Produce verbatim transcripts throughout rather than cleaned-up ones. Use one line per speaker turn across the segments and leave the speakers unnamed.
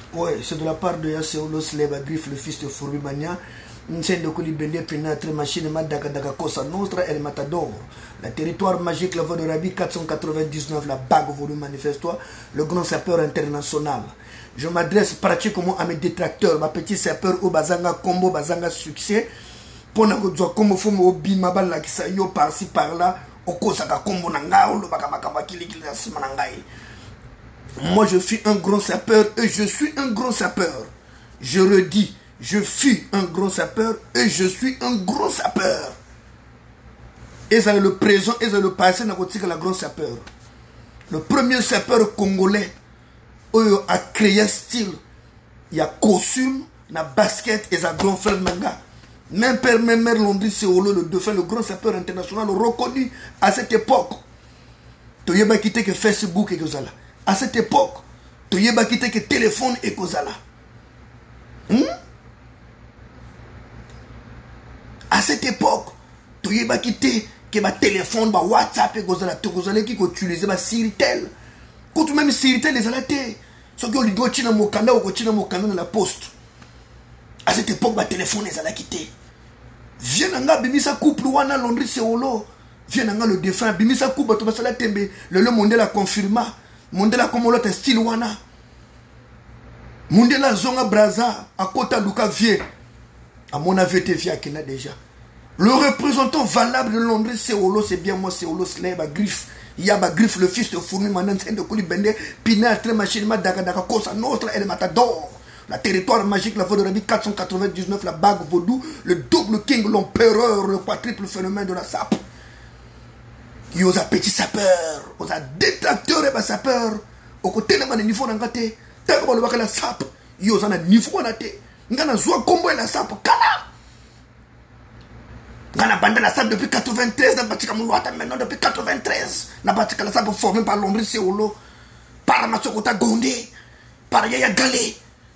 Ouais, c'est de la part de Yaseolo Sleba Griffe, le fils de Fourbi Mania. Nsendo Kolibende Pénatre Machine Madaka Daka Kosa Nostra El Matador. Le territoire magique, la voie de Rabi quatre cent quatre-vingt-dix-neuf, la bague volume manifeste-toi, le grand sapeur international. Je m'adresse pratiquement à mes détracteurs, ma petite sapeur au Bazanga Combo, Bazanga Succès. Pour n'avoir comme Fomo Obi Mabala qui sa yo par-ci par-là, au Kosaka Combo Nangao, le Bakamaka Kili Simanangai. Moi je suis un grand sapeur et je suis un grand sapeur. Je redis. Je fus un gros sapeur et je suis un gros sapeur. Et ça le présent et ça le passé n'a pas la grosse sapeur. Le premier sapeur congolais où il a créé style, il y a costume, na basket et sa grand frère manga. Même père, même mère Londres, Seolo, le dauphin, le grand sapeur international reconnu à cette époque. Tu n'as pas quitté que Facebook et que ça là. À cette époque, tu n'as pas quitté que téléphone et que ça là. Hmm? À cette époque, tu n'as pas quitté que ma téléphone, ma WhatsApp et que ça là. Tu n'as qui utilisé ma Siritel. Quand tu même Siritel, les alatés. Ce que tu dois tirer mon canal ou tirer mon canal dans la poste. À cette époque, ma téléphone, les a quitté. Viens nanga bimisa couple wana Londres Seolo. Viens nanga le défunt bimisa couple to basala tembe. Le le monde la confirma. Monde la comme l'autre style wana. Monde la zonga braza à kota luka vie. À mon avis te via kena déjà. Le représentant valable de Londres Seolo, c'est bien moi Seolo Sleba Griffe. Yaba Griffe le fils de Fourmi Manan de Kolibende Pina très machine Madaka Daka Kosa Nostra El Matador. La territoire magique, la voie de Rabi quatre cent quatre-vingt-dix-neuf, la bague vaudou, le double king, l'empereur, le quadruple phénomène de la sape. Il y a un petit sapeur, il y a un détracteur et un sapeur. Au côté de la niveau d'angate, tant que vous la sape, il y a un niveau d'angate. Il y a un combo et la sape, kala. Il y a bandé la sape depuis quatre-vingt-treize, maintenant depuis quatre-vingt-treize. La bâtisse la sape formée par Londres Seolo, par Matsokota Gondé, par Yaya Galé.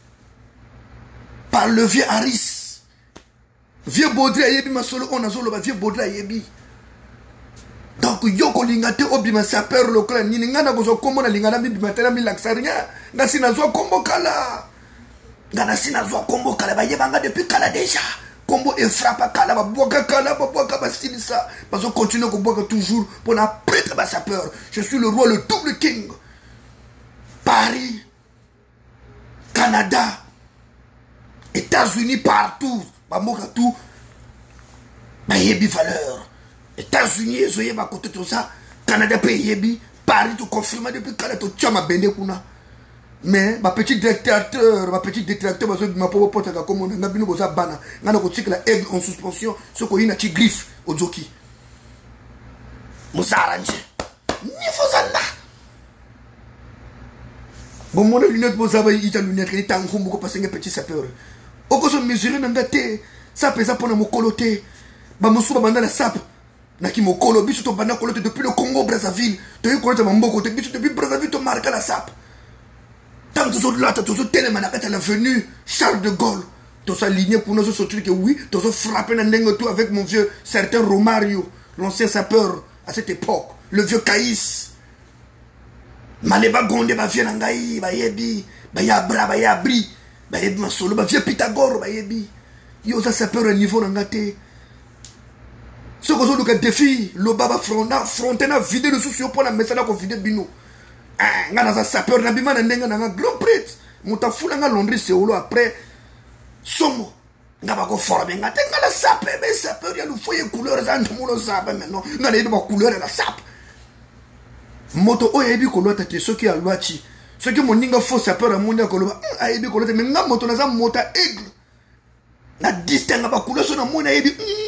Par le vieux Harris. Vieux Baudry Ayebi Masolo, on a solo, vieux Baudry Ayebi. Donc, yoko lingate obi ma sapeur local, ni ngana gozo kombo na lingana mi bimatera mi laxaria, na sinazwa kombo kala. Ngana sinazwa kombo kala, ba yebanga depuis kala déjà. Kombo e frappe kala, ba boka kala, ba boka ba ça. Parce qu'on continue qu'on boka toujours pour na prêtre ba sapeur. Je suis le roi, le double king. Paris, Canada, États-Unis partout, tout, yebi valeur. États-Unis, ils ont côté tout ça. Canada, yebi, Paris, tout confirmé depuis Canada, tout tchama bende kuna. Mais ma petite détracteur, ma petite détracteur, ma pauvre pote, comme on a bien besoin bana, on a côté la aigle en suspension, ce qu'on a petit griffe au jockey. Moussa arrange. Ni faut ça là. Bon, mon lunette, vous avez eu ta lunette, il est en train de passer un petit sapeur. Au cas où mesurer n'engate, ça pèse pour mon coloté. Bah, mon sou banda la sap. Naki mon colo, bisu to banda coloté depuis le Congo Brazzaville. Tu as eu coloté mon côté, bisu depuis Brazzaville, tu marques la sap. Tant que tu as toujours tellement à la venue, Charles de Gaulle. Tu as aligné pour nous ce truc que oui, tu as frappé dans le tout avec mon vieux certain Romario, l'ancien sapeur à cette époque, le vieux Caïs. Maleba Gondé, ba vieux Nangaï, ba yebi, ba yabra, ba yabri. Bah yebi ma solo bah vieux Pythagore bah yebi yo ça ça peut un niveau d'angate ce que zo le défi le baba fronta frontena vide le souci pour la message ko vide bino ah ngana ça sapeur na bima na ndenga na grand prêtre mutafula nga Londres Seolo après somo ngaba ko former ngate ngala sape mais sapeur ya lu foye couleur za ndumulo sape maintenant ngana yebi ba couleur la sape moto o yebi ko lota te soki ya lwachi. Ce que mon ninga faux sapeur à mon ninga koloba a yebi kolote mais nga moto na za mota aigle na distingue ba couleur so na mon na yebi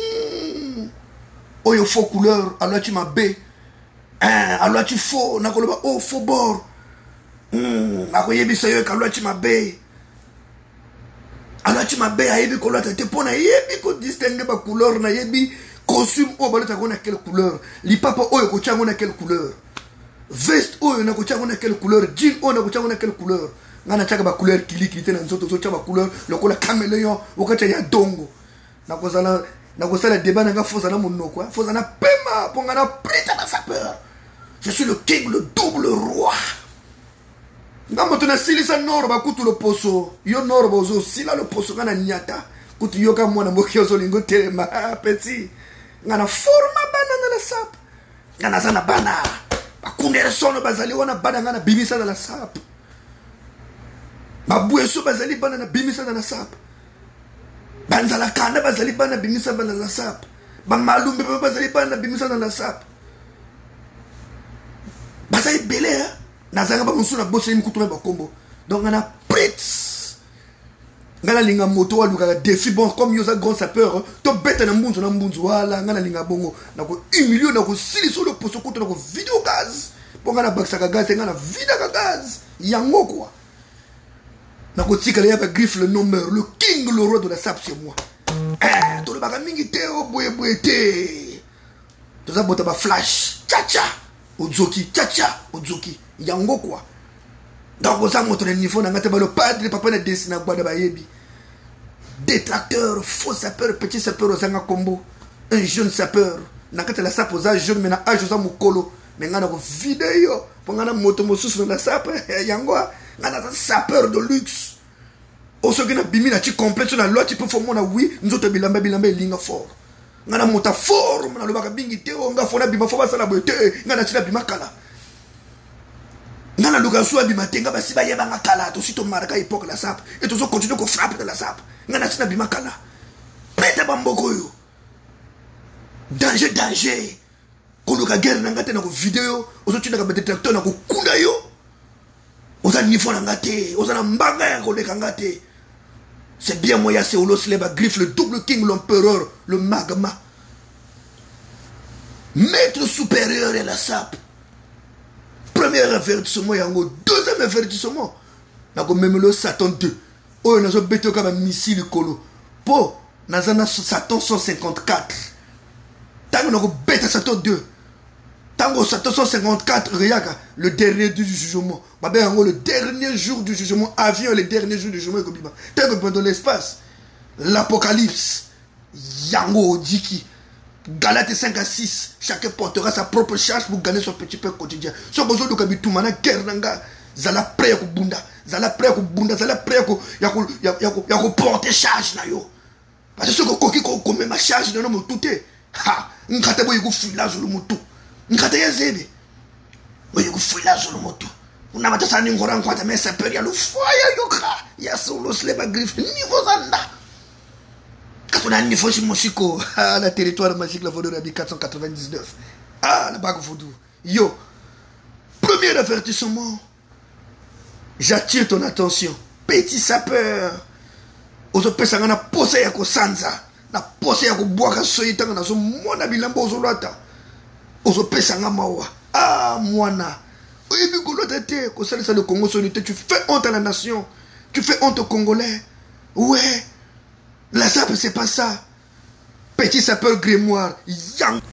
oyo faux couleur alors tu m'as bé hein alors tu faux na koloba oh faux bord hmm na ko yebi so yo ka alors tu m'as bé alors tu m'as bé a yebi kolote te pona yebi ko distingue ba couleur na yebi costume o balota ko na quelle couleur li papa oyo ko chango na quelle couleur veste oyo na kochanga na quelle couleur jean oyo na kochanga na quelle couleur ngana chaka ba couleur kili kili tena nzoto so chaba couleur lokola caméléon okacha ya dongo na kozala na kozala débat na nga foza na monoko foza na pema ponga na prêtre na sapeur je suis le king le double roi nga moto na silisa noro bakutu lo poso yo noro bozo sila lo poso nga na nyata kutu yoka mwana moki ozolingo telema petit nga na forma bana na la sap nga na zana bana bakundere sono bazali wana bana nga na bimisa na la sap babueso bazali bana na bimisa na la sap banzala kanda bazali bana bimisa bana na la sap bamalumbe bazali bana bimisa na la sap bazali bele hein nazanga ba musu na bosse mikutu na bakombo donc ngana prits ngana linga moto wa luka défi bon comme yoza grand sapeur to beta na mbunzo na mbunzo wala ngana linga bongo na ko un million na ko sili solo poso kutu na ko video gaz bon ngana baksa ka gaz ngana vida ka gaz yango quoi na ko tika le ya griffe le number le king le roi de la sap c'est moi eh to le baka mingi te o boye boye te to za bota ba flash cha cha ozoki cha cha ozoki yango quoi donc on s'en montre le niveau na ngate ba le padre papa na desina gba da ba yebi détracteur faux sapeur petit sapeur ozanga combo un jeune sapeur na ngate la sap oza jeune mais na âge oza mukolo mais ngana ko vidéo pour ngana moto mosusu na sap yango ngana sapeur de luxe osoki na bimi na ti complète sur la loi tu peux faut mona oui nzoto bilamba bilamba linga fort ngana mota fort na lobaka bingi te o nga fona bima fo basala bote ngana tina bima kala ngana luka so bima tenga basi ba yeba nga kala to sito maraka époque la sap et to so continue ko frapper de la sap ngana tina bima kala pete bamboko yo danger danger ko luka guerre na ngate na ko vidéo ozo tina ka détracteur na ko kunda yo oza niveau na ngate oza na mbanga ko leka ngate. C'est bien moi, c'est Olo Sleba Griffe, le double king, l'empereur, le magma. Maître supérieur et la sap. Premier avertissement, il y a un deuxième avertissement. Il y a même le Satan deux. Oh, il y a un béton comme un missile colo. Po, il y a un Satan cent cinquante-quatre. Tant qu'il y a un béton Satan deux. Tant que Satan cent cinquante-quatre, le dernier du jugement. Le dernier jour du jugement, avion, le dernier jour du jugement. Tant que dans l'espace, l'apocalypse, Yango Diki, Galates cinq à six, chacun portera sa propre charge pour gagner son petit pain quotidien. Ce que vous avez dit, guerre nanga, zala prêt ko bunda, zala prêt ko bunda, zala prêt ko yako yako yako porter charge na yo. Parce que ce que koki ko comme ma charge na no touté. Ha, ngata boy ko fila zulu mutu. Ngata yazebe. Boy ko fila zulu mutu. Una mata sani ngora nkwata mais ça peut y aller foya yoka. Ya solo sleba griffe niveau zanda. Quand on a un niveau sur Moshiko, ah, la territoire magique, la Vodou Rabi quatre cent quatre-vingt-dix-neuf. Ah, la bague Vodou. Yo, premier avertissement, j'attire ton attention. Petit sapeur. Ozo pesa ngana pose ya ko sanza. Na pose ya ko boaka soyita ngana zo mona bilamba ozo lata. Ozo pesa ngama mawa. Ah, mwana. Oyebi kolota te, ko salisa le Congo sonité, tu fais honte à la nation. Tu fais honte aux Congolais. Ouais. La sap, c'est pas ça. Petit sapeur grimoire. Yang.